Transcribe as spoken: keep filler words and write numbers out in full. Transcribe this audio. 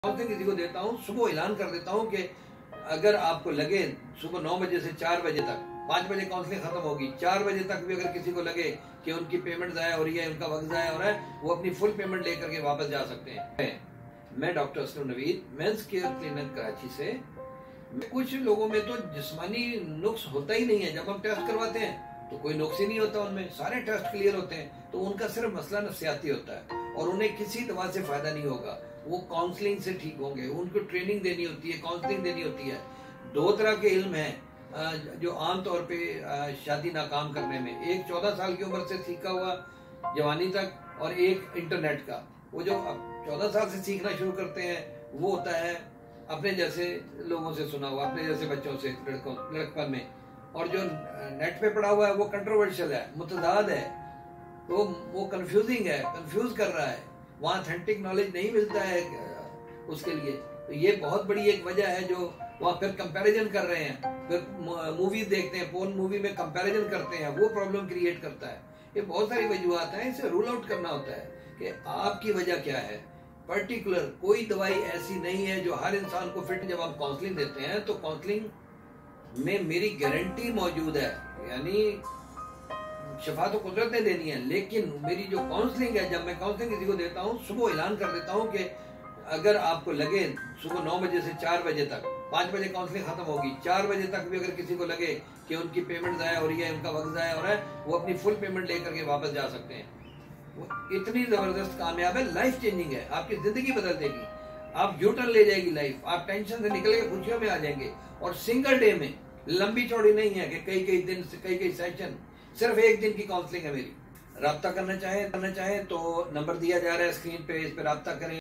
Counselling किसी को देता हूँ, सुबह ऐलान कर देता हूँ कि अगर आपको लगे सुबह नौ बजे से चार बजे तक, पाँच बजे काउंसलिंग खत्म होगी, चार बजे तक भी अगर किसी को लगे कि उनकी पेमेंट ज़ाया हो रही है, उनका वक्त ज़ाया हो रहा है, वो अपनी फुल पेमेंट लेकर के वापस जा सकते हैं। मैं doctor Aslam Naveed, men's care clinic Karachi से। कुछ लोगों में तो जिस्मानी नुक्स होता ही नहीं है। जब हम टेस्ट करवाते हैं तो कोई नुक्स ही नहीं होता, उनमें सारे टेस्ट क्लियर होते हैं। तो उनका सिर्फ मसला नफ्सियाती होता है और उन्हें किसी दवा से फायदा नहीं होगा। वो काउंसलिंग से ठीक होंगे। उनको ट्रेनिंग देनी होती है, काउंसलिंग देनी होती है। दो तरह के इल्म हैं जो आम तौर पे शादी नाकाम करने में, एक चौदह साल की उम्र से सीखा हुआ जवानी तक और एक इंटरनेट का। वो जो चौदह साल से सीखना शुरू करते हैं वो होता है अपने जैसे लोगों से सुना हुआ, अपने जैसे बच्चों से, लड़कों लड़कपन में। और जो नेट पे पढ़ा हुआ है वो कंट्रोवर्शियल है, मुतदाद है, वो वो कंफ्यूजिंग है, कंफ्यूज कर रहा है। वहाँ ऑथेंटिक नॉलेज नहीं मिलता है उसके लिए। तो ये बहुत बड़ी एक वजह है जो वहाँ फिर कंपैरिजन कर रहे हैं, फिर मूवी देखते हैं, पोर्न मूवी में कंपैरिजन करते हैं, वो प्रॉब्लम क्रिएट करता है। ये बहुत सारी वजूहत हैं, इसे रूल आउट करना होता है कि आपकी वजह क्या है। पर्टिकुलर कोई दवाई ऐसी नहीं है जो हर इंसान को फिट। जब हम काउंसलिंग देते हैं तो काउंसलिंग में मेरी गारंटी मौजूद है, यानी शफा तो कुदरत ने देनी है, लेकिन मेरी जो काउंसलिंग है, जब मैं काउंसलिंग किसी को देता हूँ, सुबह ऐलान कर देता हूँ कि अगर आपको लगे सुबह नौ बजे से चार बजे तक, पाँच बजे काउंसलिंग खत्म होगी, चार बजे तक भी अगर किसी को लगे कि उनकी पेमेंट ज़ाया हो रही है, उनका वक्त ज़ाया हो रहा है, वो अपनी फुल पेमेंट लेकर के वापस जा सकते हैं। वो इतनी जबरदस्त कामयाब है, लाइफ चेंजिंग है, आपकी जिंदगी बदल देगी। आप यू टर्न ले जाएगी लाइफ, आप टेंशन से निकल के खुशियों में आ जाएंगे। और सिंगल डे में, लंबी चौड़ी नहीं है कि कई कई दिन से कई कई सेशन, सिर्फ एक दिन की काउंसलिंग है मेरी। राब्ता करना चाहे करना चाहे तो नंबर दिया जा रहा है स्क्रीन पे, इस पे राब्ता करें।